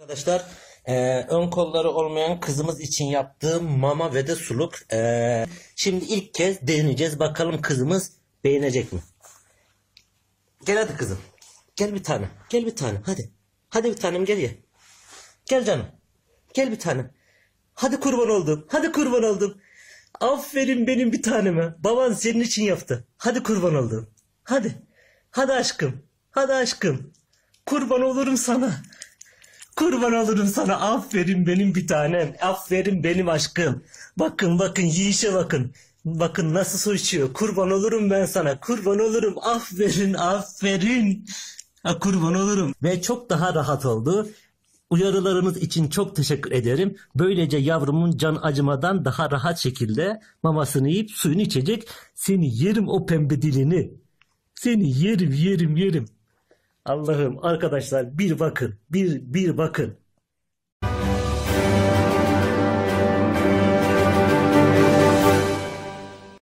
Arkadaşlar ön kolları olmayan kızımız için yaptığım mama ve de suluk. Şimdi ilk kez deneyeceğiz. Bakalım kızımız beğenecek mi? Gel hadi kızım. Gel bir tane. Gel bir tane. Hadi. Hadi bir tanem gel ye. Gel canım. Gel bir tane. Hadi kurban oldum. Hadi kurban oldum. Aferin benim bir taneme. Baban senin için yaptı. Hadi kurban oldum. Hadi. Hadi aşkım. Hadi aşkım. Kurban olurum sana. Kurban olurum sana. Aferin benim bir tanem. Aferin benim aşkım. Bakın bakın yiyişe bakın. Bakın nasıl su içiyor. Kurban olurum ben sana. Kurban olurum. Aferin aferin. Ha, kurban olurum. Ve çok daha rahat oldu. Uyarılarınız için çok teşekkür ederim. Böylece yavrumun can acımadan daha rahat şekilde mamasını yiyip suyunu içecek. Seni yerim o pembe dilini. Seni yerim yerim yerim. Allah'ım arkadaşlar bir bakın. Bir bakın.